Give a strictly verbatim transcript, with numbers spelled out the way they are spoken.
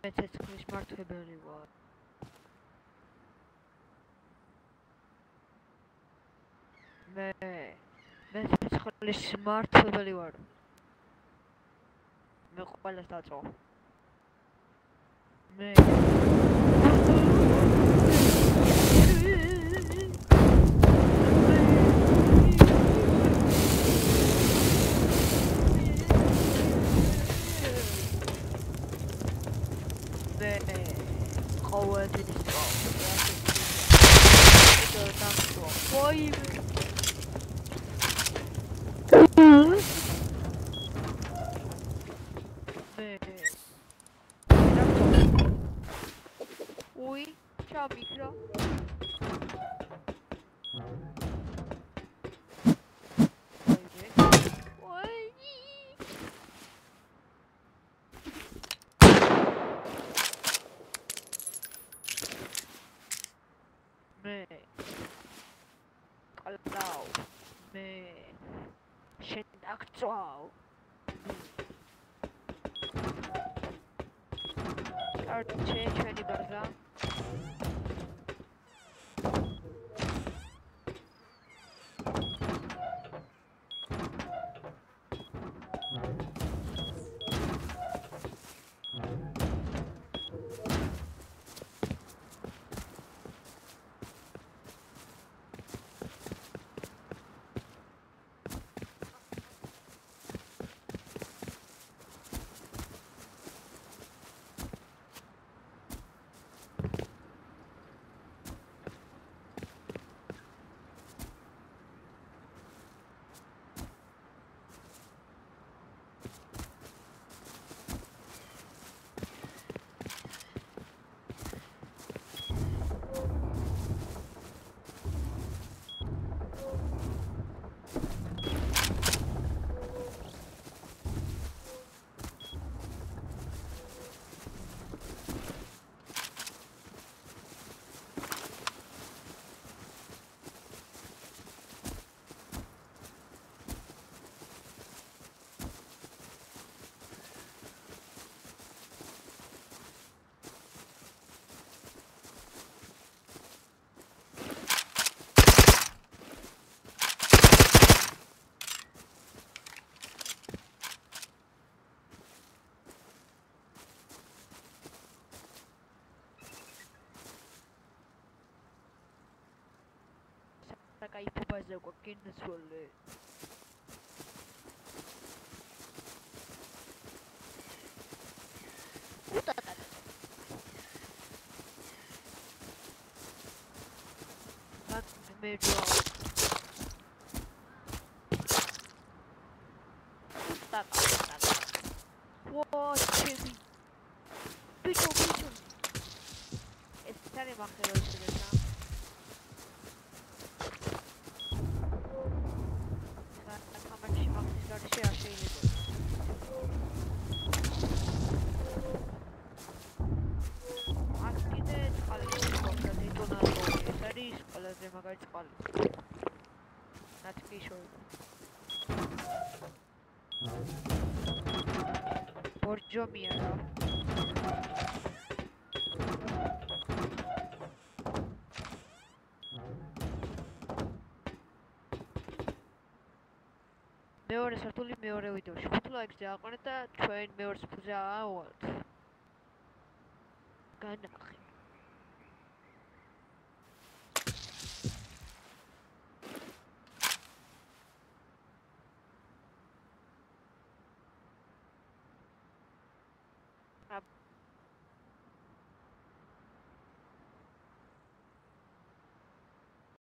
მეცეცხლის მმართველი ვარ. მე მეცეცხლის მმართველი ვარ. მე ყველას დაწვა. მე Ui, ciao micro. Me Kalau me Shendakzwao Arche Chweni BAZA Sakaipho BAZA kwakinaswale Utata Mak medyo Utata Utata What baby Picho picho Estare majero şurada Borjo miara. მეორე სართული მეორე ვიდეოში. ხუთ ლაიქს დააყენეთ და ჩვენ მეორე სფულზე ავალთ. განახი. Ab